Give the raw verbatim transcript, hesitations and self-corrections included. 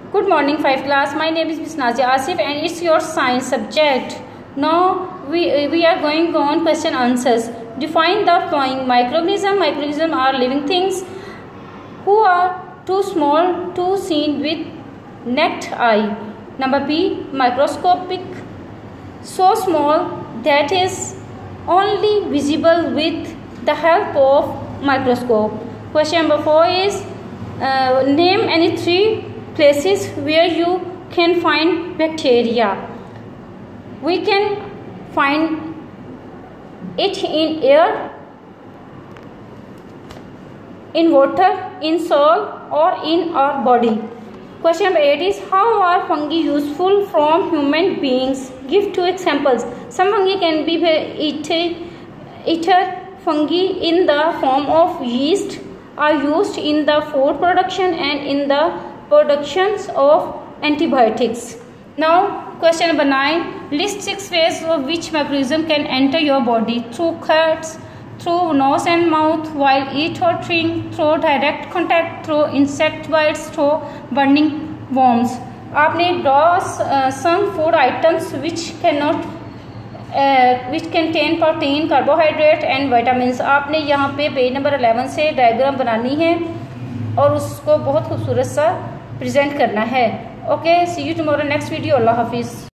Good morning, five class. My name is Miss Nazia Asif and it's your science subject. Now we we are going on question answers. Define the following microorganism. Microorganisms are living things who are too small to seen with naked eye. Number B, microscopic, so small that is only visible with the help of microscope. Question number four is uh, name any three places where you can find bacteria. We can find it in air, in water, in soil, or in our body. Question number eight is how are fungi useful from human beings? Give two examples. Some fungi can be eater, eater fungi in the form of yeast are used in the food production and in the productions of antibiotics. Now question number nine, list six ways of which microorganism can enter your body: through cuts, through nose and mouth, while eat or drink, through direct contact, through insect bites, through burning worms. आपने draw uh, some food items which cannot uh, which contain protein, carbohydrate and vitamins. आपने यहाँ पे page number eleven से diagram बनानी है और उसको बहुत खूबसूरत सा प्रेजेंट करना है. Okay, see you tomorrow next video. Allah हाफिज़.